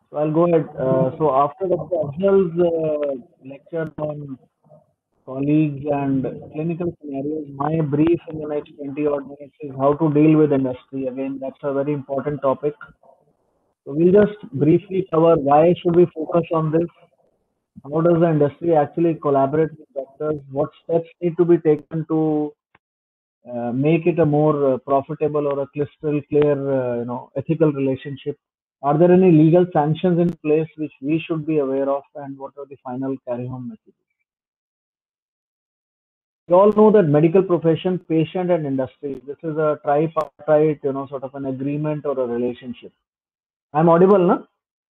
So I'll go ahead. So after Dr. Afzal's lecture on colleagues and clinical scenarios, my brief in the next 20 odd minutes is how to deal with industry. Again, that's a very important topic. So we'll just briefly cover why should we focus on this? How does the industry actually collaborate with doctors? What steps need to be taken to make it a more profitable or a crystal clear, ethical relationship? Are there any legal sanctions in place which we should be aware of, and what are the final carry-home messages? We all know that medical profession, patient, and industry. This is a tripartite, sort of an agreement or a relationship. I'm audible, no?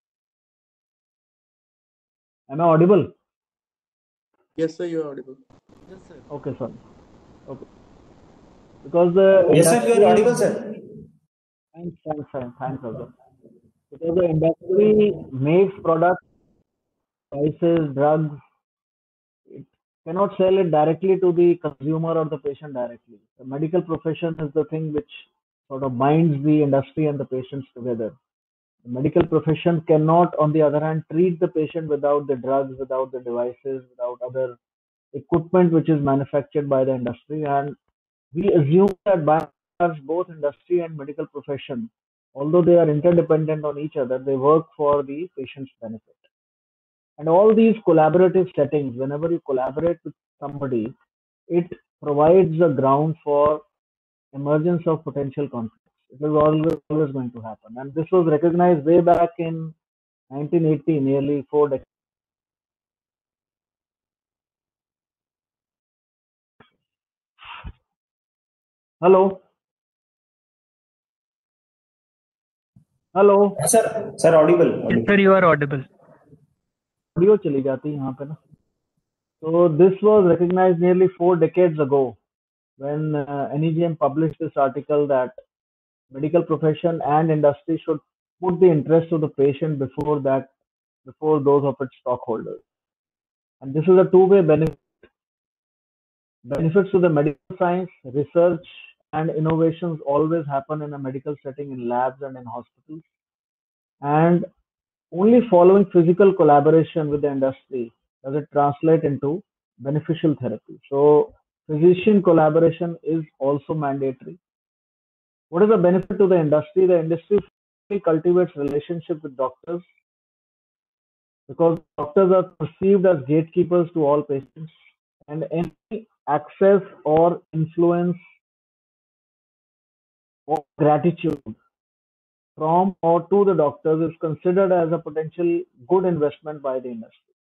Am I audible? Yes, sir, you are audible. Yes, sir. Okay, sorry. Okay. Because the Yes, sir, you industry, are audible, sir. thanks, Azhar. Because the industry makes products, devices, drugs, it cannot sell it directly to the consumer or the patient directly. The medical profession is the thing which sort of binds the industry and the patients together. The medical profession cannot, on the other hand, treat the patient without the drugs, without the devices, without other equipment which is manufactured by the industry. And we assume that by and large, both industry and medical profession, although they are interdependent on each other, they work for the patient's benefit. And all these collaborative settings, whenever you collaborate with somebody, it provides a ground for emergence of potential conflicts. It is always going to happen. And this was recognized way back in 1980, nearly 4 decades. Hello? Hello? Sir, audible. Yes, sir, you are audible. Audio चली जाती है यहाँ पे ना. So this was recognized nearly 4 decades ago when NEGM published this article that medical profession and industry should put the interest of the patient before those of its stockholders. And this is a two-way benefit. Benefits to the medical science, research, and innovations always happen in a medical setting, in labs and in hospitals. And only following physical collaboration with the industry does it translate into beneficial therapy. So physician collaboration is also mandatory. What is the benefit to the industry? The industry cultivates relationship with doctors because doctors are perceived as gatekeepers to all patients, and any access or influence or gratitude from or to the doctors is considered as a potential good investment by the industry.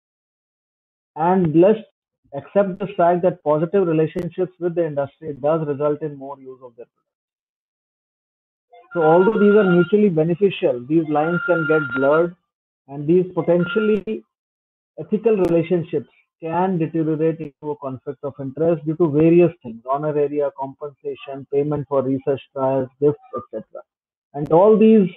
And let's accept the fact that positive relationships with the industry does result in more use of their products. So although these are mutually beneficial, these lines can get blurred, and these potentially ethical relationships can deteriorate into a conflict of interest due to various things: honoraria, compensation, payment for research trials, gifts, etc. And all these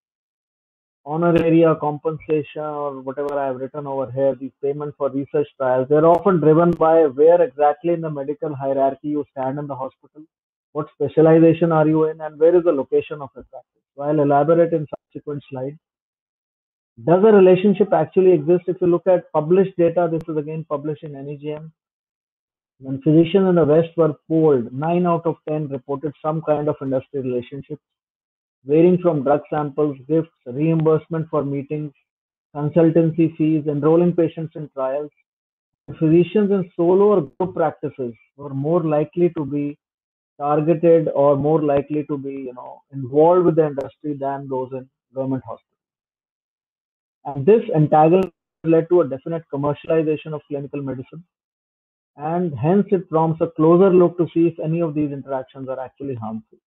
honoraria, compensation, or whatever I have written over here, these payment for research trials, they're often driven by where exactly in the medical hierarchy you stand in the hospital, what specialization are you in, and where is the location of your practice. So I'll elaborate in subsequent slides. Does a relationship actually exist? If you look at published data, this is again published in NEGM. When physicians in the West were polled, 9 out of 10 reported some kind of industry relationship, varying from drug samples, gifts, reimbursement for meetings, consultancy fees, enrolling patients in trials. Physicians in solo or group practices were more likely to be targeted or more likely to be, involved with the industry than those in government hospitals. And this antagonism led to a definite commercialization of clinical medicine, and hence it prompts a closer look to see if any of these interactions are actually harmful.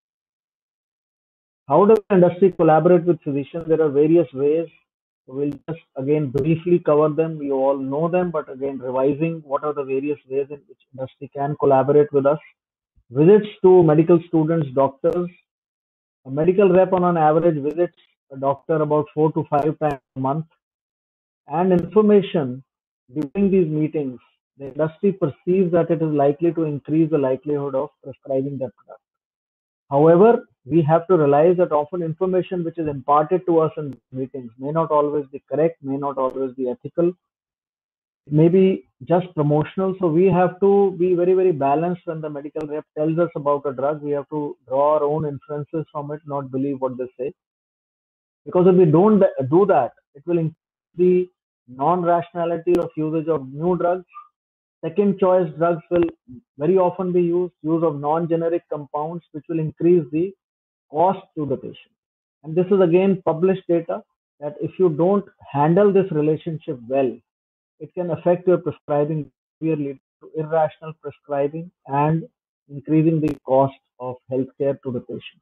How does the industry collaborate with physicians? There are various ways. We'll just again briefly cover them. You all know them, but again revising what are the various ways in which industry can collaborate with us. Visits to medical students, doctors. A medical rep on an average visits a doctor about 4 to 5 times a month. And information during these meetings, the industry perceives that it is likely to increase the likelihood of prescribing that product. However, we have to realize that often information which is imparted to us in meetings may not always be correct, may not always be ethical, maybe just promotional. So we have to be very, very balanced when the medical rep tells us about a drug. We have to draw our own inferences from it, not believe what they say. Because if we don't do that, it will increase the non-rationality of usage of new drugs. Second choice drugs will very often be used, use of non-generic compounds, which will increase the cost to the patient. And this is again published data that if you don't handle this relationship well, it can affect your prescribing behavior, leading to irrational prescribing and increasing the cost of healthcare to the patient.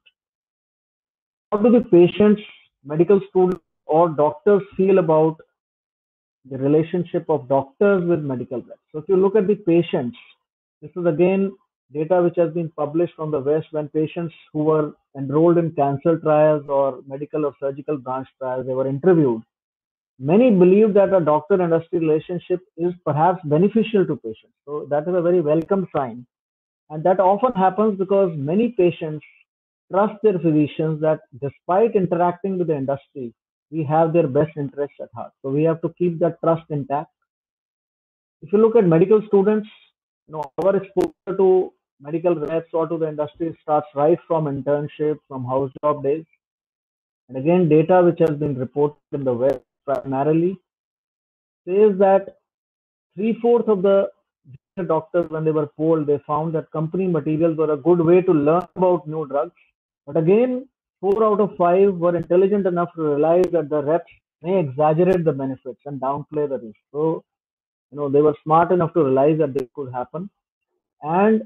How do the patients, medical students, or doctors feel about the relationship of doctors with medical reps? So, if you look at the patients, this is again data which has been published from the West when patients who were enrolled in cancer trials or medical or surgical branch trials, they were interviewed. Many believe that a doctor industry relationship is perhaps beneficial to patients. So that is a very welcome sign. And that often happens because many patients trust their physicians that despite interacting with the industry, we have their best interests at heart. So we have to keep that trust intact. If you look at medical students, our exposure to medical reps or to the industry starts right from internship, from house job days. And again, data which has been reported in the West primarily says that three-fourths of the doctors, when they were polled, they found that company materials were a good way to learn about new drugs. But again, 4 out of 5 were intelligent enough to realize that the reps may exaggerate the benefits and downplay the risk. So, they were smart enough to realize that this could happen. And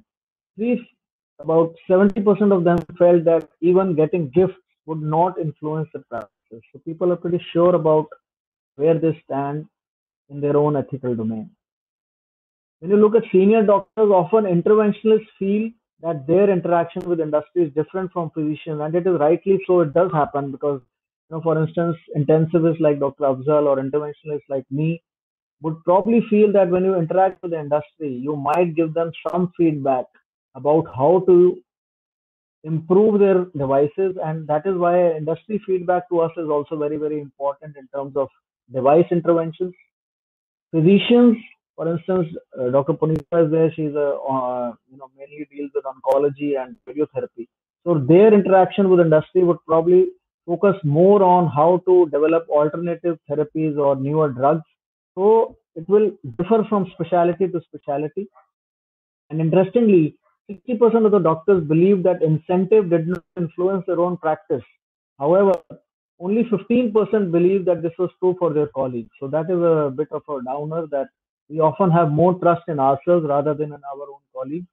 about 70% of them felt that even getting gifts would not influence the practice. So people are pretty sure about where they stand in their own ethical domain. When you look at senior doctors, often interventionalists feel that their interaction with industry is different from physicians, and it is rightly so. It does happen because, for instance, intensivists like Dr. Afzal or interventionalists like me would probably feel that when you interact with the industry, you might give them some feedback about how to improve their devices, and that is why industry feedback to us is also very, very important in terms of device interventions. Physicians, for instance, Dr. Punita is there. She's mainly deals with oncology and radiotherapy. So their interaction with industry would probably focus more on how to develop alternative therapies or newer drugs. So it will differ from specialty to specialty. And interestingly, 60% of the doctors believe that incentive did not influence their own practice. However, only 15% believe that this was true for their colleagues. So that is a bit of a downer, that we often have more trust in ourselves rather than in our own colleagues.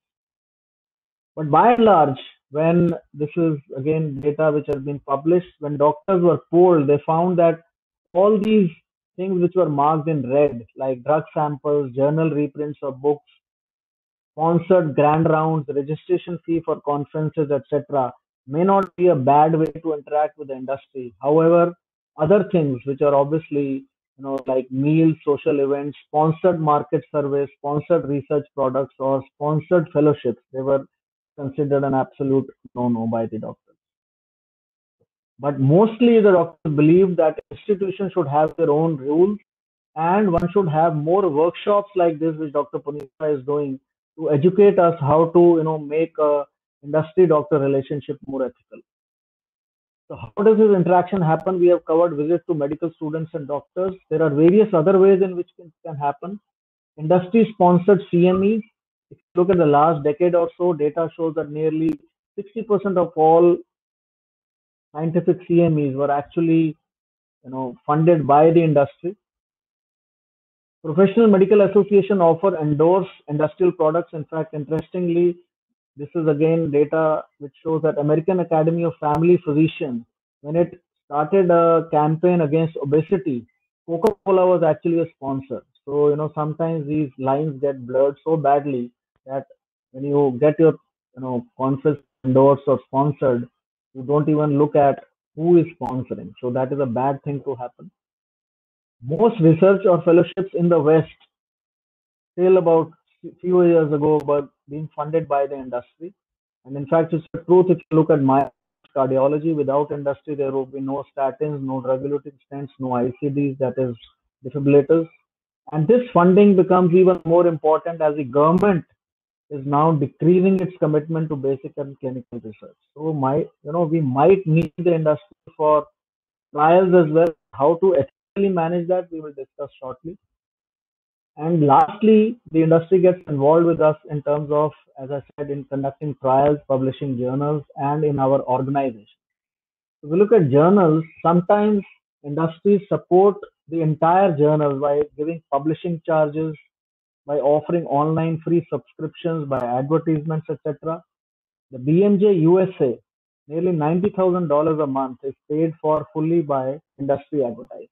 But by and large, when this is again data which has been published, when doctors were polled, they found that all these things which were marked in red, like drug samples, journal reprints of books, sponsored grand rounds, registration fee for conferences, etc., may not be a bad way to interact with the industry. However, other things which are obviously, like meals, social events, sponsored market surveys, sponsored research products, or sponsored fellowships, they were considered an absolute no-no by the doctors. But mostly the doctors believe that institutions should have their own rules, and one should have more workshops like this, which Dr. Punita is doing, to educate us how to make a industry doctor relationship more ethical. So how does this interaction happen? We have covered visits to medical students and doctors. There are various other ways in which it can happen. Industry sponsored CMEs. If you look at the last decade or so, data shows that nearly 60% of all scientific CMEs were actually funded by the industry. Professional Medical Association offer endorse industrial products. In fact, interestingly, this is again data which shows that American Academy of Family Physicians, when it started a campaign against obesity, Coca-Cola was actually a sponsor. So, sometimes these lines get blurred so badly that when you get your, conference endorsed or sponsored, you don't even look at who is sponsoring. So that is a bad thing to happen. Most research or fellowships in the West, till about few years ago, were being funded by the industry. And in fact, it's the truth if you look at my cardiology. Without industry, there will be no statins, no drug-eluting stents, no ICDs, that is defibrillators. And this funding becomes even more important as the government is now decreasing its commitment to basic and clinical research. So we might need the industry for trials as well. How to ethically manage that, we will discuss shortly. And lastly, the industry gets involved with us in terms of, as I said, in conducting trials, publishing journals, and in our organization. If we look at journals, sometimes industries support the entire journal by giving publishing charges, by offering online free subscriptions, by advertisements, etc. The BMJ USA, nearly $90,000 a month, is paid for fully by industry advertising.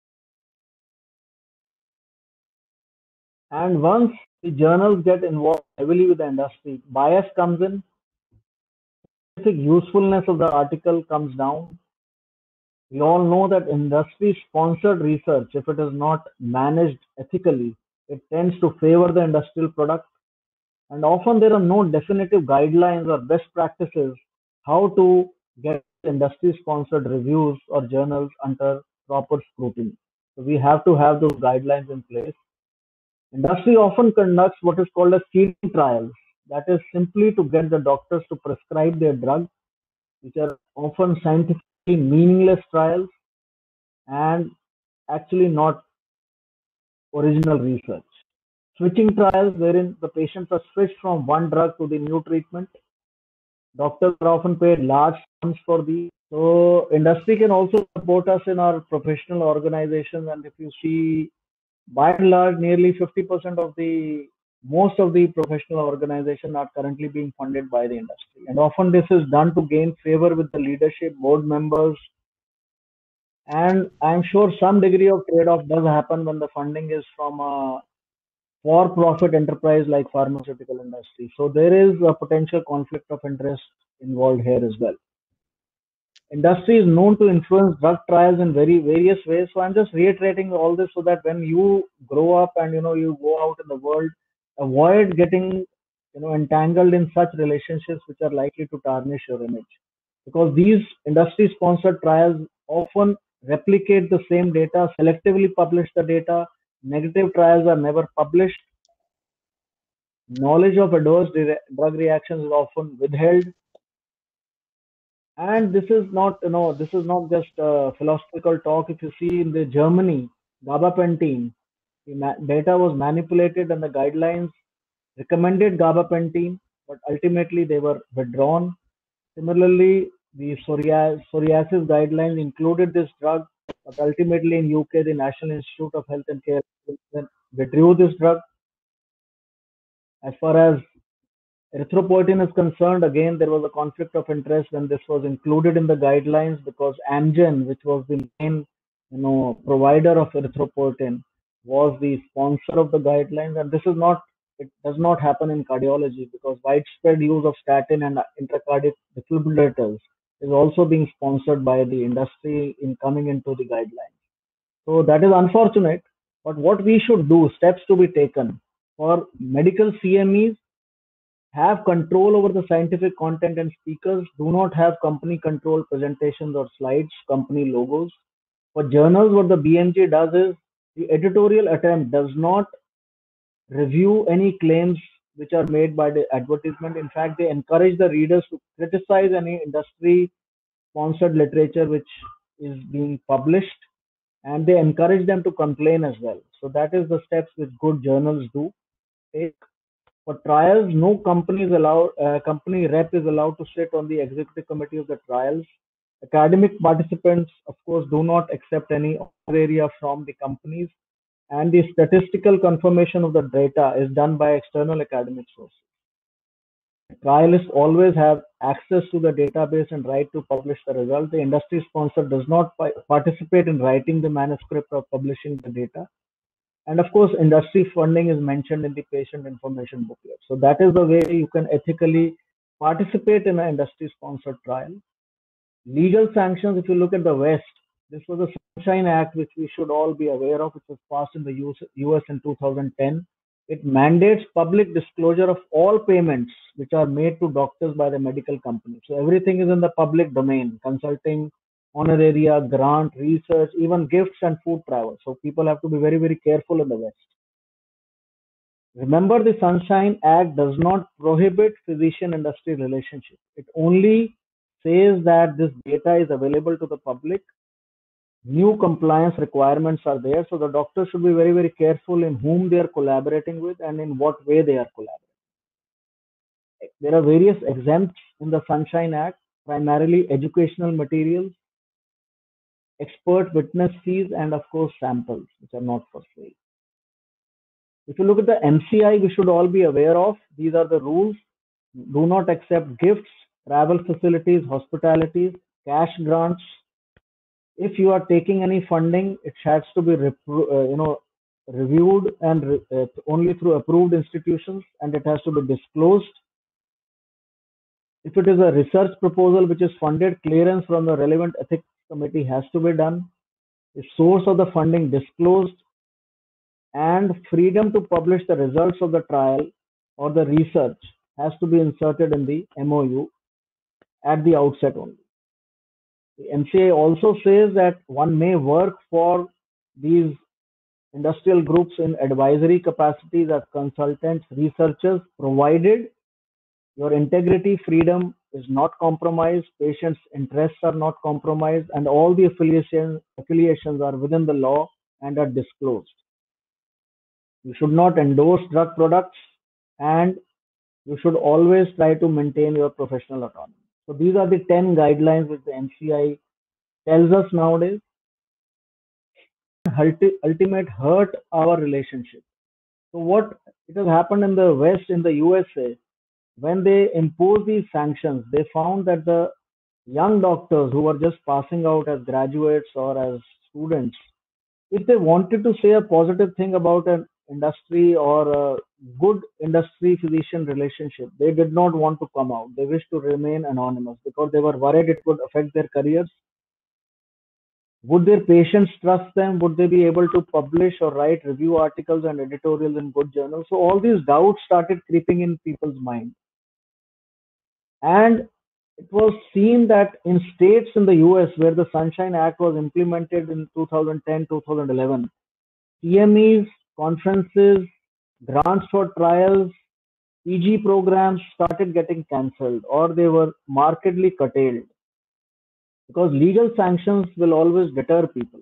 And once the journals get involved heavily with the industry, bias comes in, scientific usefulness of the article comes down. We all know that industry-sponsored research, if it is not managed ethically, it tends to favor the industrial product. And often there are no definitive guidelines or best practices how to get industry-sponsored reviews or journals under proper scrutiny. So we have to have those guidelines in place. Industry often conducts what is called as seeding trials. That is simply to get the doctors to prescribe their drugs, which are often scientifically meaningless trials and actually not original research. Switching trials, wherein the patients are switched from one drug to the new treatment. Doctors are often paid large sums for these. So industry can also support us in our professional organizations. And if you see, by and large, nearly 50% of most of the professional organizations are currently being funded by the industry. And often this is done to gain favor with the leadership, board members. And I'm sure some degree of trade-off does happen when the funding is from a for-profit enterprise like pharmaceutical industry. So there is a potential conflict of interest involved here as well. Industry is known to influence drug trials in very various ways. So I'm just reiterating all this so that when you grow up and you go out in the world, avoid getting entangled in such relationships which are likely to tarnish your image. Because these industry-sponsored trials often replicate the same data, selectively publish the data. Negative trials are never published. Knowledge of adverse drug reactions is often withheld. And this is not just philosophical talk. If you see in the Germany, gabapentin, the data was manipulated and the guidelines recommended gabapentin, but ultimately they were withdrawn. Similarly, the psoriasis guidelines included this drug, but ultimately in UK, the National Institute of Health and Care withdrew this drug. As far as erythropoietin is concerned, again, there was a conflict of interest when this was included in the guidelines because Amgen, which was the main provider of erythropoietin, was the sponsor of the guidelines. And it does not happen in cardiology because widespread use of statin and intracardiac defibrillators is also being sponsored by the industry in coming into the guidelines. So that is unfortunate. But what we should do, steps to be taken for medical CMEs, have control over the scientific content and speakers, do not have company controlled presentations or slides, company logos. For journals, what the BMJ does is the editorial attempt does not review any claims which are made by the advertisement. In fact, they encourage the readers to criticize any industry sponsored literature which is being published, and they encourage them to complain as well. So that is the steps which good journals do take. For trials, no company rep is allowed to sit on the executive committee of the trials. Academic participants, of course, do not accept any area from the companies, and the statistical confirmation of the data is done by external academic sources. Trialists always have access to the database and right to publish the result. The industry sponsor does not participate in writing the manuscript or publishing the data. And of course, industry funding is mentioned in the patient information booklet. So that is the way you can ethically participate in an industry-sponsored trial. Legal sanctions, if you look at the West, this was a Sunshine Act, which we should all be aware of, which was passed in the US in 2010. It mandates public disclosure of all payments which are made to doctors by the medical company. So everything is in the public domain: consulting, honoraria, grant, research, even gifts and food travel. So people have to be very, very careful in the West. Remember, the Sunshine Act does not prohibit physician industry relationship. It only says that this data is available to the public. New compliance requirements are there, so the doctor should be very, very careful in whom they are collaborating with and in what way they are collaborating. There are various exempts in the Sunshine Act, primarily educational materials, expert witness fees, and of course samples, which are not for sale. If you look at the MCI, we should all be aware of. These are the rules. Do not accept gifts, travel facilities, hospitalities, cash grants. If you are taking any funding, it has to be reviewed and only through approved institutions, and it has to be disclosed. If it is a research proposal which is funded, clearance from the relevant ethics committee has to be done. The source of the funding disclosed, and freedom to publish the results of the trial or the research has to be inserted in the MOU at the outset only. The MCA also says that one may work for these industrial groups in advisory capacities as consultants, researchers, provided your integrity, freedom is not compromised, patients' interests are not compromised, and all the affiliations are within the law and are disclosed. You should not endorse drug products, and you should always try to maintain your professional autonomy. So these are the 10 guidelines which the MCI tells us nowadays. Ultimate hurt our relationship. So what it has happened in the West, in the USA, when they imposed these sanctions, they found that the young doctors who were just passing out as graduates or as students, if they wanted to say a positive thing about an industry or a good industry physician relationship, they did not want to come out. They wished to remain anonymous because they were worried it would affect their careers. Would their patients trust them? Would they be able to publish or write review articles and editorials in good journals? So all these doubts started creeping in people's minds. And it was seen that in states in the US where the Sunshine Act was implemented in 2010, 2011, CMEs, conferences, grants for trials, PG programs started getting cancelled or they were markedly curtailed because legal sanctions will always deter people.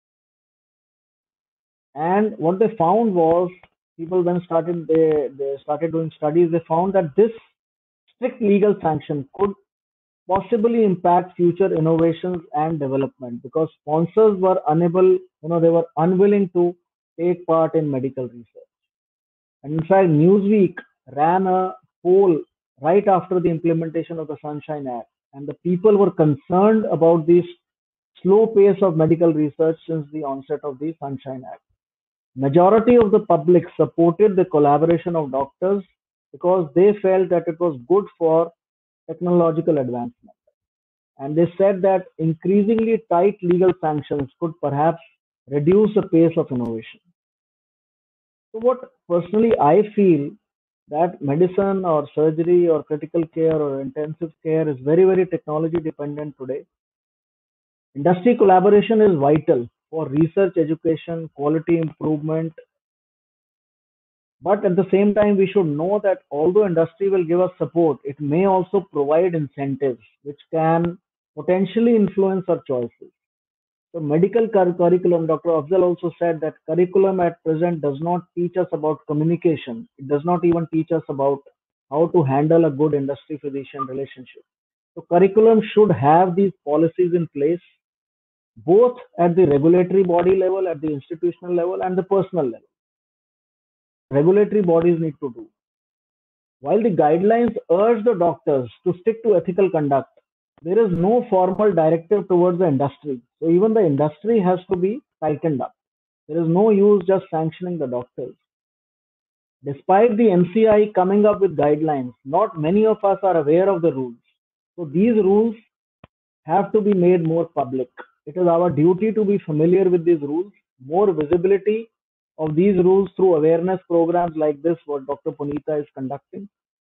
And what they found was, people then they started doing studies. They found that this strict legal sanction could possibly impact future innovations and development because sponsors were unable, they were unwilling to take part in medical research. And in fact, Newsweek ran a poll right after the implementation of the Sunshine Act, and the people were concerned about this slow pace of medical research since the onset of the Sunshine Act. Majority of the public supported the collaboration of doctors because they felt that it was good for technological advancement. And they said that increasingly tight legal sanctions could perhaps reduce the pace of innovation. So what personally I feel that medicine or surgery or critical care or intensive care is very, very technology dependent today. Industry collaboration is vital for research, education, quality improvement. But at the same time, we should know that although industry will give us support, it may also provide incentives which can potentially influence our choices. So medical curriculum, Dr. Afzal also said that curriculum at present does not teach us about communication. It does not even teach us about how to handle a good industry physician relationship. So curriculum should have these policies in place, both at the regulatory body level, at the institutional level, and the personal level. Regulatory bodies need to do. While the guidelines urge the doctors to stick to ethical conduct, there is no formal directive towards the industry. So even the industry has to be tightened up. There is no use just sanctioning the doctors. Despite the MCI coming up with guidelines, not many of us are aware of the rules. So these rules have to be made more public. It is our duty to be familiar with these rules. More visibility of these rules through awareness programs like this, what Dr. Punita is conducting.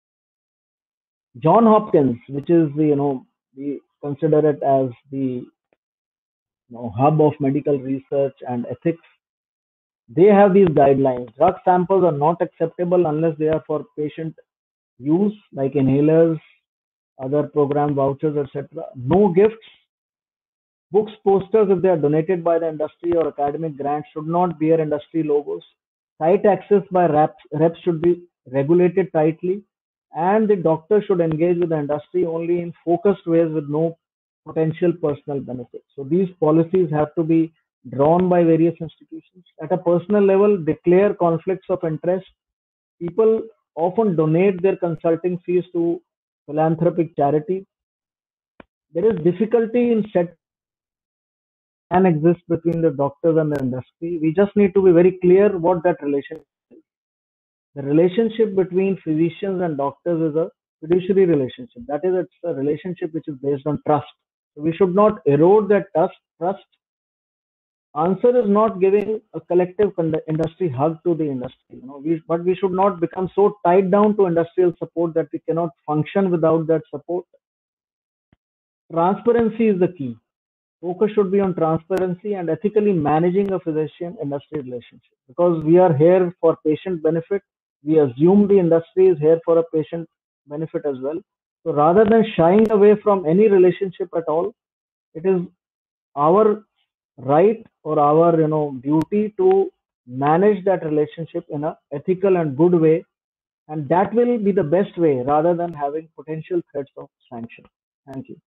John Hopkins, which is we consider it as the hub of medical research and ethics, they have these guidelines. Drug samples are not acceptable unless they are for patient use, like inhalers, other program vouchers, etc. No gifts. Books, posters, if they are donated by the industry or academic grants, should not bear industry logos. Site access by reps should be regulated tightly, and the doctor should engage with the industry only in focused ways with no potential personal benefit. So these policies have to be drawn by various institutions. At a personal level, declare conflicts of interest. People often donate their consulting fees to philanthropic charity. There is difficulty in set can exist between the doctors and the industry. We just need to be very clear what that relationship is. The relationship between physicians and doctors is a fiduciary relationship. That is, it's a relationship which is based on trust. So we should not erode that trust. Answer is not giving a collective industry hug to the industry. But we should not become so tied down to industrial support that we cannot function without that support. Transparency is the key. Focus should be on transparency and ethically managing a physician industry relationship, because we are here for patient benefit. We assume the industry is here for a patient benefit as well. So rather than shying away from any relationship at all, it is our right or our duty to manage that relationship in a ethical and good way, and that will be the best way rather than having potential threats of sanction. Thank you.